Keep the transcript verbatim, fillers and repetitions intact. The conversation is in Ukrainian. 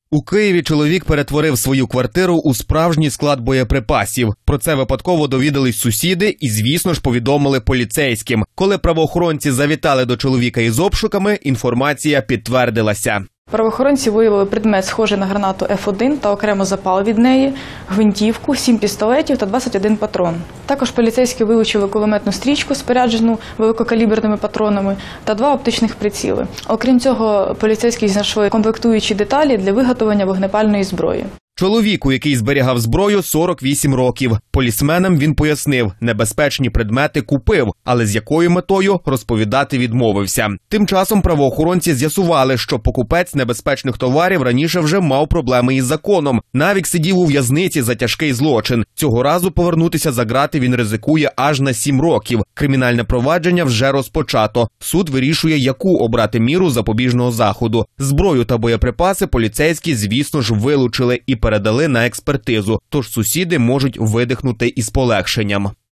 У Києві чоловік перетворив свою квартиру у справжній склад боєприпасів. Про це випадково довідались сусіди і, звісно ж, повідомили поліцейським. Коли правоохоронці завітали до чоловіка із обшуками, інформація підтвердилася. Правоохоронці виявили предмет, схожий на гранату еф один та окремо запал від неї, гвинтівку, сім пістолетів та двадцять один патрон. Також поліцейські вилучили кулеметну стрічку, споряджену великокаліберними патронами, та два оптичних приціли. Окрім цього, поліцейські знайшли комплектуючі деталі для виготовлення вогнепальної зброї. Чоловіку, який зберігав зброю, сорок вісім років. Полісменам він пояснив, небезпечні предмети купив, але з якою метою розповідати відмовився. Тим часом правоохоронці з'ясували, що покупець небезпечних товарів раніше вже мав проблеми із законом. Навік сидів у в'язниці за тяжкий злочин. Цього разу повернутися за ґрати він ризикує аж на сім років. Кримінальне провадження вже розпочато. Суд вирішує, яку обрати міру запобіжного заходу. Зброю та боєприпаси поліцейські, звісно ж, вилучили і передали на експертизу, тож сусіди можуть видихнути із полегшенням.